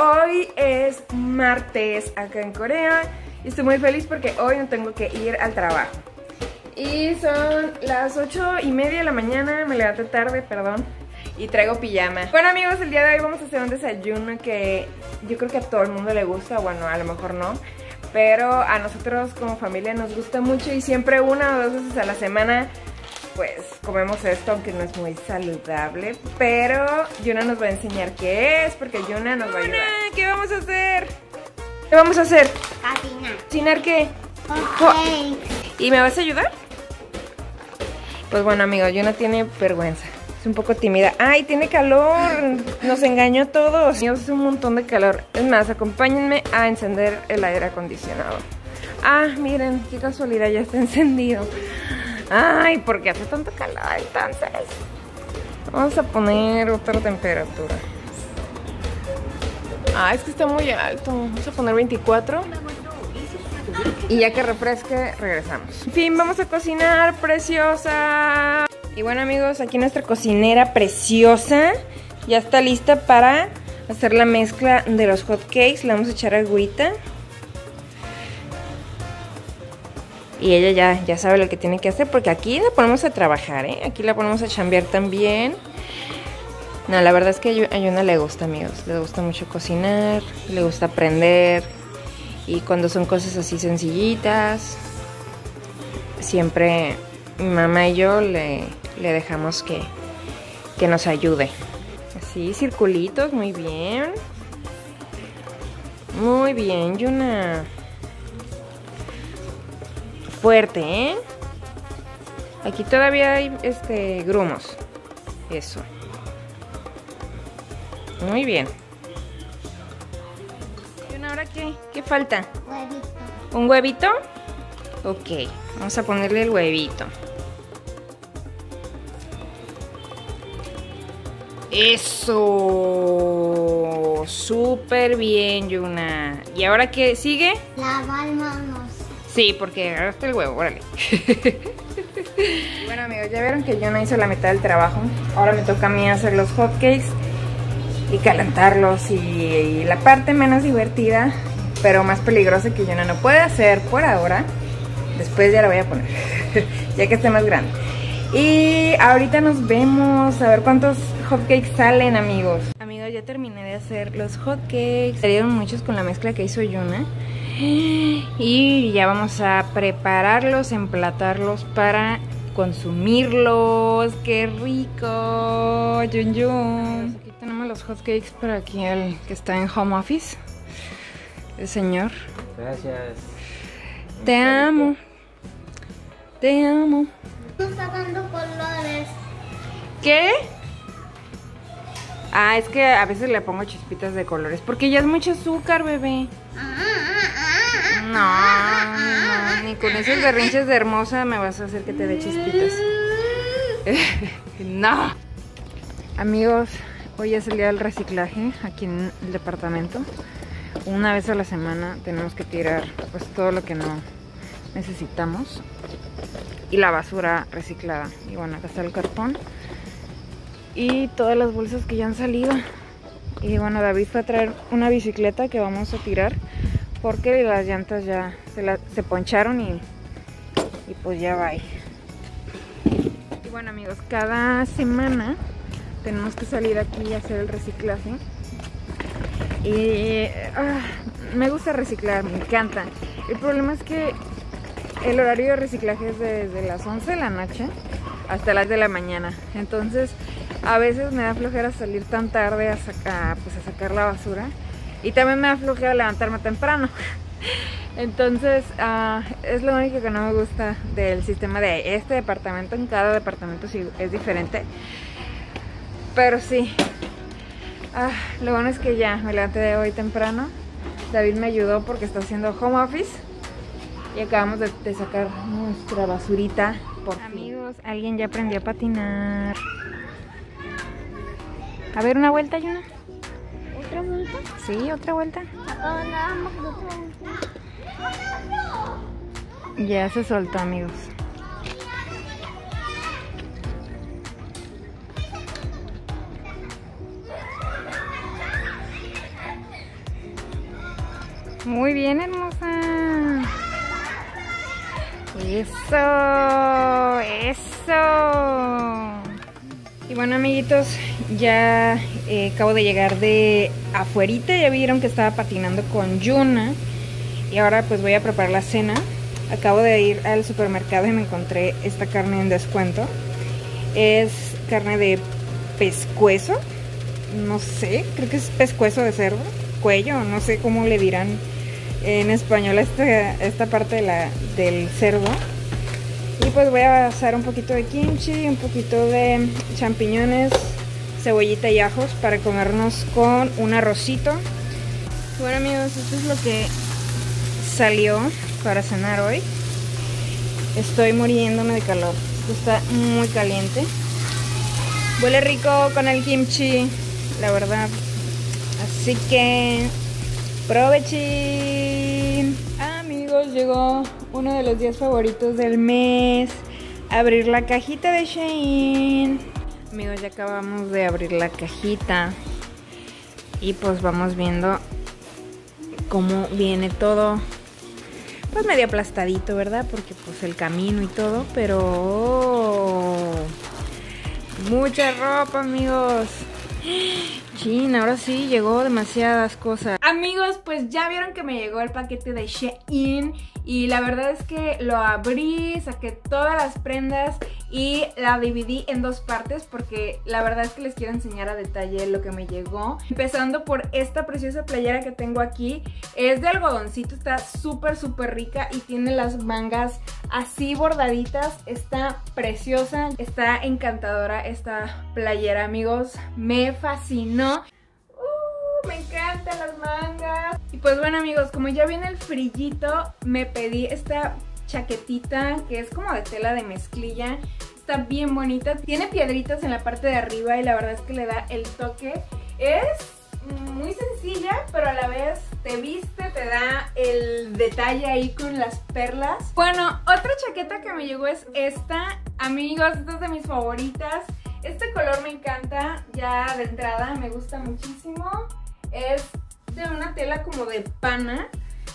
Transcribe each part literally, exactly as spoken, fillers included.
hoy es martes acá en Corea y estoy muy feliz porque hoy no tengo que ir al trabajo. Y son las ocho y media de la mañana, me levanté tarde, perdón, y traigo pijama. Bueno amigos, el día de hoy vamos a hacer un desayuno que yo creo que a todo el mundo le gusta, bueno, a lo mejor no, pero a nosotros como familia nos gusta mucho y siempre una o dos veces a la semana pues comemos esto, aunque no es muy saludable, pero Yuna nos va a enseñar qué es, porque Yuna nos va a ayudar. ¿Qué vamos a hacer? ¿Qué vamos a hacer? Cocinar. ¿Cocinar qué? Okay. ¿Y me vas a ayudar? Pues bueno amigos, Yuna tiene vergüenza, es un poco tímida. ¡Ay, tiene calor! Nos engañó a todos. Amigos, hace un montón de calor. Es más, acompáñenme a encender el aire acondicionado. Ah, miren, qué casualidad, ya está encendido. Ay, ¿por qué hace tanto calor entonces? Vamos a poner otra temperatura. Ah, es que está muy alto. Vamos a poner veinticuatro. Y ya que refresque, regresamos. En fin, vamos a cocinar, preciosa. Y bueno amigos, aquí nuestra cocinera preciosa ya está lista para hacer la mezcla de los hot cakes. Le vamos a echar agüita. Y ella ya, ya sabe lo que tiene que hacer, porque aquí la ponemos a trabajar, ¿eh? Aquí la ponemos a chambear también. No, la verdad es que a Yuna le gusta, amigos. Le gusta mucho cocinar, le gusta aprender. Y cuando son cosas así sencillitas, siempre mi mamá y yo le, le dejamos que, que nos ayude. Así, circulitos, muy bien. Muy bien, Yuna. Fuerte, ¿eh? Aquí todavía hay este grumos. Eso. Muy bien. ¿Y ahora qué? ¿Qué falta? Huevito. ¿Un huevito? Ok, vamos a ponerle el huevito. Eso. Súper bien, Yuna. ¿Y ahora qué sigue? Lavar manos. Sí, porque agarraste el huevo, órale. Bueno amigos, ya vieron que Yuna hizo la mitad del trabajo. Ahora me toca a mí hacer los hotcakes y calentarlos. Y, y la parte menos divertida, pero más peligrosa que Yuna no puede hacer por ahora. Después ya la voy a poner, ya que esté más grande. Y ahorita nos vemos, a ver cuántos hotcakes salen amigos. Amigos, ya terminé de hacer los hotcakes. Salieron muchos con la mezcla que hizo Yuna. Y ya vamos a prepararlos, emplatarlos para consumirlos. ¡Qué rico! Yun yun. Aquí tenemos los hotcakes para aquí el que está en home office. El señor. Gracias. Te amo. Te amo. No está dando colores. ¿Qué? Ah, es que a veces le pongo chispitas de colores porque ya es mucho azúcar, bebé. No, no, ni con esos berrinches de hermosa me vas a hacer que te dé chispitas. No. Amigos, hoy es el día del reciclaje aquí en el departamento. Una vez a la semana tenemos que tirar pues todo lo que no necesitamos y la basura reciclada. Y bueno, acá está el cartón y todas las bolsas que ya han salido. Y bueno, David fue a traer una bicicleta que vamos a tirar porque las llantas ya se, la, se poncharon y, y pues ya va. Y bueno amigos, cada semana tenemos que salir aquí a hacer el reciclaje. Y ah, me gusta reciclar, me encanta. El problema es que el horario de reciclaje es desde las once de la noche hasta las de la mañana. Entonces a veces me da flojera salir tan tarde a, sacar, pues, a sacar la basura. Y también me da flojera levantarme temprano. Entonces uh, es lo único que no me gusta del sistema de este departamento. En cada departamento sí es diferente. Pero sí, uh, lo bueno es que ya me levanté de hoy temprano. David me ayudó porque está haciendo home office. Y acabamos de, de sacar nuestra basurita. Por amigos, fin. Alguien ya aprendió a patinar. A ver, una vuelta, Yuna. ¿Otra vuelta? Sí, otra vuelta. Acá nada más otra vuelta. Ya se soltó, amigos. Muy bien, hermosa. Eso, eso. Y bueno, amiguitos, ya eh, acabo de llegar de afuerita. Ya vieron que estaba patinando con Yuna. Y ahora pues voy a preparar la cena. Acabo de ir al supermercado y me encontré esta carne en descuento. Es carne de pescuezo. No sé, creo que es pescuezo de cerdo. Cuello, no sé cómo le dirán en español esta, esta parte de la, del cerdo. Y pues voy a asar un poquito de kimchi, un poquito de champiñones, cebollita y ajos para comernos con un arrocito. Bueno, amigos, esto es lo que salió para cenar hoy. Estoy muriéndome de calor. Esto está muy caliente. Huele rico con el kimchi, la verdad. Así que provechín. Amigos, llegó uno de los días favoritos del mes. Abrir la cajita de Shein. Amigos, ya acabamos de abrir la cajita. Y pues vamos viendo cómo viene todo. Pues medio aplastadito, ¿verdad? Porque pues el camino y todo. Pero oh, mucha ropa, amigos. Chin, ahora sí llegó demasiadas cosas. Amigos, pues ya vieron que me llegó el paquete de Shein. Y la verdad es que lo abrí, saqué todas las prendas y la dividí en dos partes porque la verdad es que les quiero enseñar a detalle lo que me llegó. Empezando por esta preciosa playera que tengo aquí. Es de algodoncito, está súper súper rica y tiene las mangas así bordaditas. Está preciosa, está encantadora esta playera, amigos. Me fascinó. Uh, me encantan las mangas. Y pues bueno, amigos, como ya viene el frillito, me pedí esta chaquetita que es como de tela de mezclilla. Está bien bonita, tiene piedritas en la parte de arriba y la verdad es que le da el toque. Es muy sencilla, pero a la vez te viste, te da el detalle ahí con las perlas. Bueno, otra chaqueta que me llegó es esta. Amigos, esta es de mis favoritas. Este color me encanta ya de entrada, me gusta muchísimo. Es de una tela como de pana.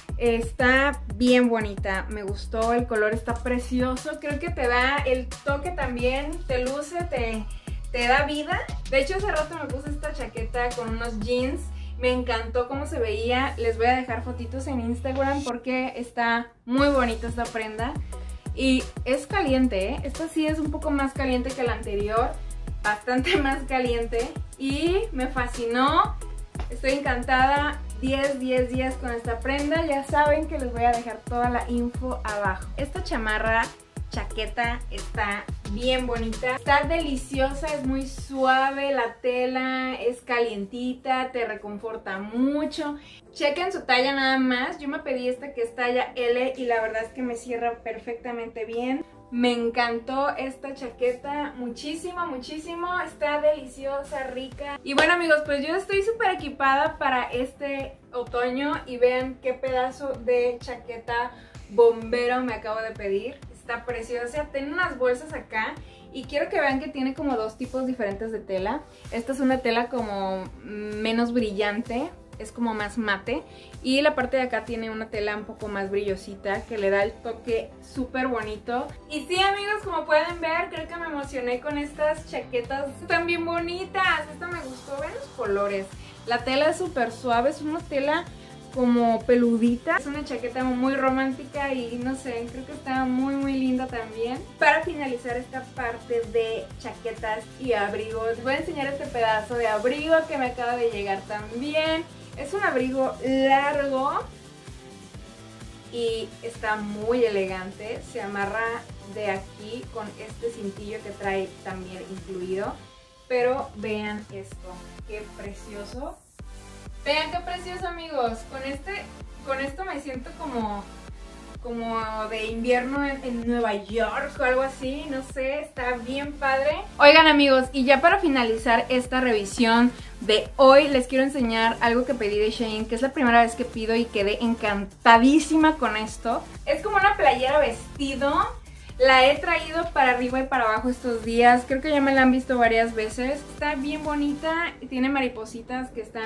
Está bien bonita, me gustó, el color está precioso. Creo que te da el toque también, te luce, te, te da vida. De hecho, hace rato me puse esta chaqueta con unos jeans. Me encantó cómo se veía. Les voy a dejar fotitos en Instagram porque está muy bonita esta prenda. Y es caliente, ¿eh? Esta sí es un poco más caliente que la anterior. Bastante más caliente. Y me fascinó. Estoy encantada. diez, diez, diez con esta prenda. Ya saben que les voy a dejar toda la info abajo. Esta chamarra, chaqueta, está bien bonita. Está deliciosa, es muy suave la tela, es calientita, te reconforta mucho. Chequen su talla nada más. Yo me pedí esta que es talla L y la verdad es que me cierra perfectamente bien. Me encantó esta chaqueta muchísimo, muchísimo. Está deliciosa, rica. Y bueno, amigos, pues yo estoy súper equipada para este otoño. Y vean qué pedazo de chaqueta bombero me acabo de pedir. Está preciosa. Tiene unas bolsas acá. Y quiero que vean que tiene como dos tipos diferentes de tela. Esta es una tela como menos brillante. Es como más mate. Y la parte de acá tiene una tela un poco más brillosita que le da el toque súper bonito. Y sí, amigos, como pueden ver, creo que me emocioné con estas chaquetas. Están bien bonitas. Esta me gustó. Ven los colores. La tela es súper suave. Es una tela como peludita. Es una chaqueta muy romántica y no sé, creo que está muy muy linda también. Para finalizar esta parte de chaquetas y abrigos, les voy a enseñar este pedazo de abrigo que me acaba de llegar también. Es un abrigo largo y está muy elegante. Se amarra de aquí con este cintillo que trae también incluido. Pero vean esto, qué precioso. Vean qué precioso, amigos. Con este, con esto me siento como, como de invierno en, en Nueva York o algo así. No sé, está bien padre. Oigan, amigos, y ya para finalizar esta revisión de hoy, les quiero enseñar algo que pedí de Shein, que es la primera vez que pido y quedé encantadísima con esto. Es como una playera vestido. La he traído para arriba y para abajo estos días. Creo que ya me la han visto varias veces. Está bien bonita. Tiene maripositas que están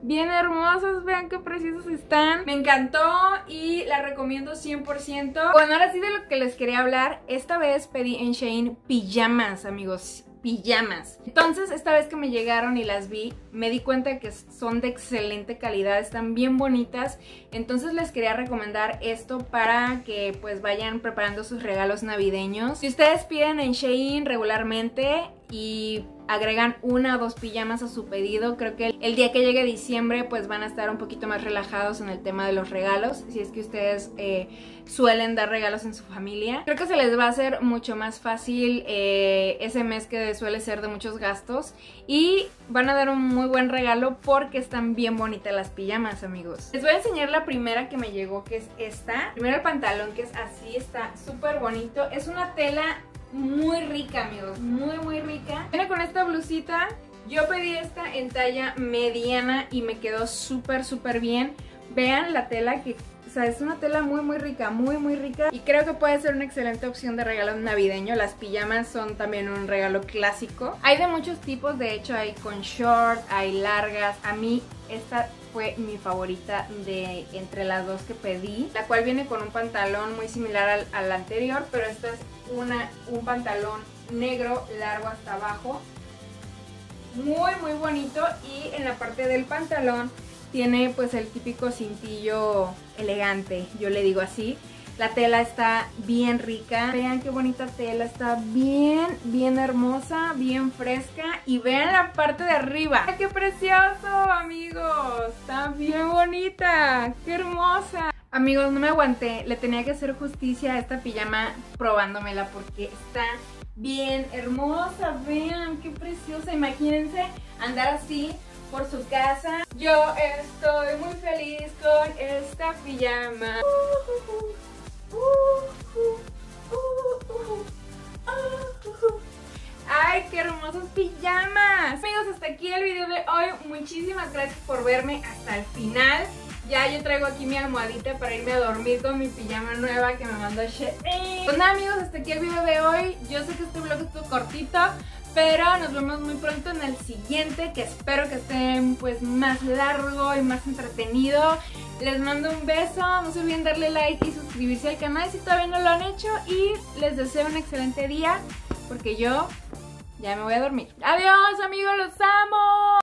bien hermosas, vean qué preciosos están. Me encantó y la recomiendo cien por ciento. Bueno, ahora sí de lo que les quería hablar, esta vez pedí en Shein pijamas, amigos. Pijamas. Entonces esta vez que me llegaron y las vi, me di cuenta de que son de excelente calidad, están bien bonitas. Entonces les quería recomendar esto para que pues vayan preparando sus regalos navideños. Si ustedes piden en Shein regularmente y agregan una o dos pijamas a su pedido, creo que el día que llegue diciembre pues van a estar un poquito más relajados en el tema de los regalos, si es que ustedes eh, suelen dar regalos en su familia. Creo que se les va a hacer mucho más fácil eh, ese mes que suele ser de muchos gastos y van a dar un muy buen regalo porque están bien bonitas las pijamas, amigos. Les voy a enseñar la primera que me llegó, que es esta. Primero el pantalón, que es así, está súper bonito. Es una tela muy rica, amigos, muy muy rica. Viene con esta blusita. Yo pedí esta en talla mediana y me quedó súper súper bien. Vean la tela, que o sea, es una tela muy muy rica, muy muy rica. Y creo que puede ser una excelente opción de regalo navideño. Las pijamas son también un regalo clásico. Hay de muchos tipos, de hecho hay con short, hay largas. A mí esta fue mi favorita de entre las dos que pedí, la cual viene con un pantalón muy similar al, al anterior, pero esta es una, un pantalón negro largo hasta abajo, muy muy bonito. Y en la parte del pantalón tiene pues el típico cintillo elegante, yo le digo así. La tela está bien rica, vean qué bonita tela, está bien, bien hermosa, bien fresca. Y vean la parte de arriba, ¡qué precioso, amigos! Está bien bonita, qué hermosa. Amigos, no me aguanté, le tenía que hacer justicia a esta pijama probándomela porque está bien hermosa. Vean qué preciosa, imagínense andar así por su casa. Yo estoy muy feliz con esta pijama. Uh, uh, uh. Uh, uh, uh, uh, uh, uh. ¡Ay, qué hermosos pijamas! Amigos, hasta aquí el video de hoy. Muchísimas gracias por verme hasta el final. Ya yo traigo aquí mi almohadita para irme a dormir con mi pijama nueva que me mandó Shein. Pues nada, amigos, hasta aquí el video de hoy. Yo sé que este vlog estuvo cortito, pero nos vemos muy pronto en el siguiente, que espero que esté pues más largo y más entretenido. Les mando un beso, no se olviden darle like y suscribirse al canal si todavía no lo han hecho. Y les deseo un excelente día, porque yo ya me voy a dormir. Adiós, amigos, los amo.